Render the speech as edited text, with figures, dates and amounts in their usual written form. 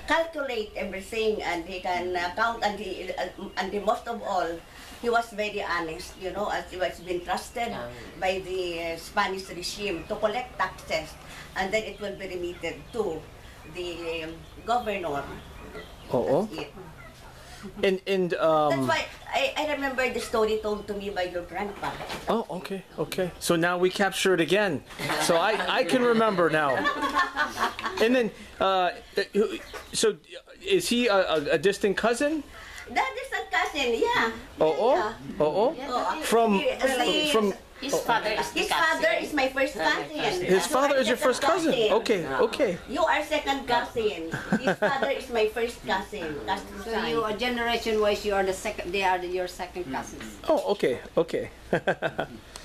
calculate everything, and he can count, and the most of all, he was very honest, you know, as he was been trusted by the Spanish regime to collect taxes, and then it will be remitted to the governor. Oh. That's it. And That's why I remember the story told to me by your grandpa. oh, okay. So now we capture it again. So I can remember now. And then, so is he a distant cousin? That is a cousin, yeah. From His father is His father is my first cousin. his father is your first cousin. Okay. You are second cousin. His father is my first cousin. Castro. So you are generation wise, you are the second. They are your second cousins. Oh, okay.